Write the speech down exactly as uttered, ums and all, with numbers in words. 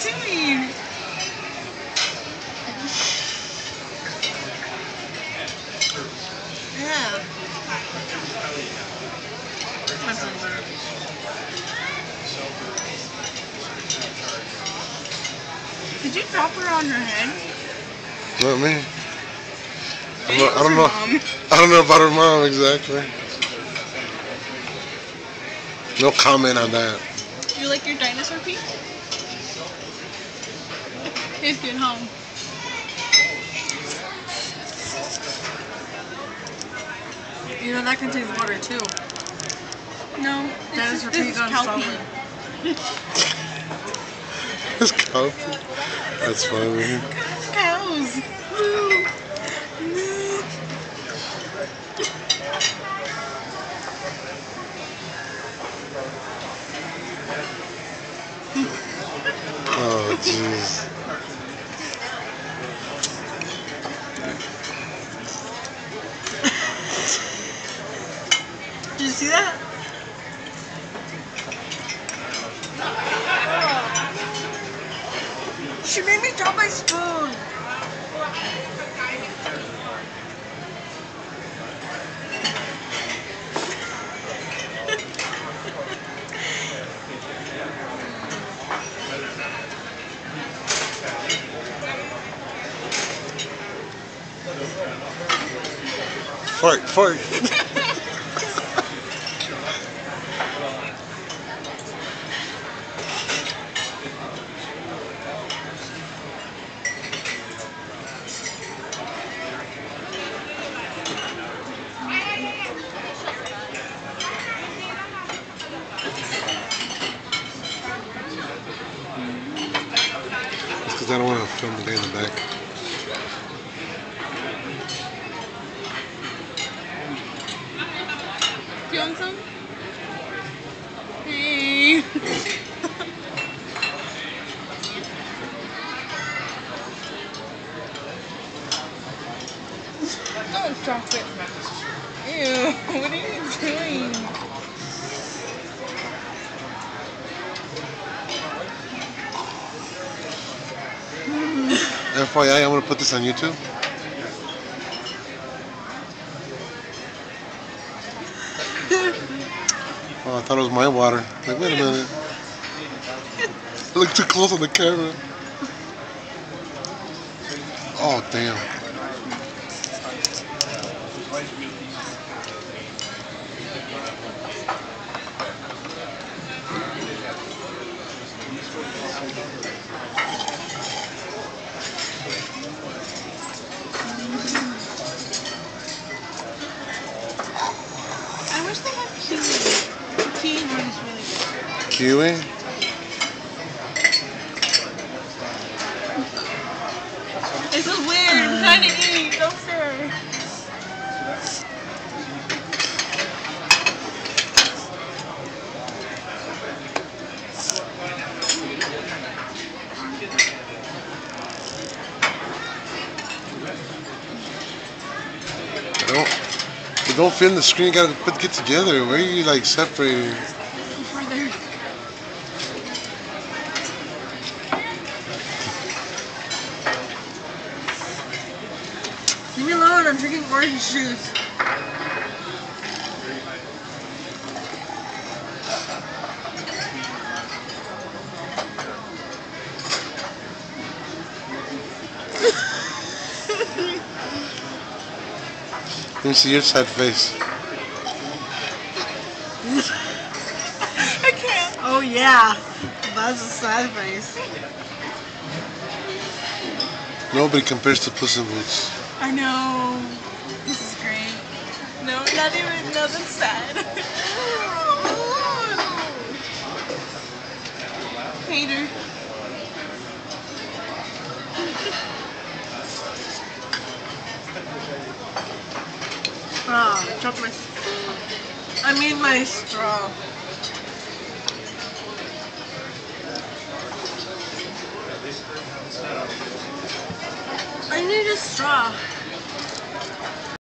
doing? Yeah. That's not better. Did you drop her on her head? Not me. I don't know. I don't know, Mom. I don't know about her mom exactly. No comment on that. You like your dinosaur pee? It's good home. You know that contains water too. No, Dinosaur this pee is gone cow solid. It's cow pee. That's funny. Cows. Moo. Moo. Oh, jeez. Did you see that? She made me drop my spoon. Fart, fart. It's because I don't want to film the guy in the back. Do you want some? Hey. Don't drop it. Ew, what are you doing? F Y I, I'm going to put this on YouTube. Oh, I thought it was my water. Like, wait a minute. I look too close on the camera. Oh, damn. I wish they had kiwi. The kiwi one is really good. Kiwi? This is weird. I'm trying to eat. Don't stare. Don't, you don't fit in the screen. You gotta put get together. Where are you like separating? Further. Leave me alone. I'm drinking orange juice. Let me see your sad face. I can't. Oh yeah, that's a sad face. Nobody compares to Puss in Boots. I know. This is great. No, not even. No, that's sad. Hater. Ah, I dropped my. I mean my straw. I need a straw.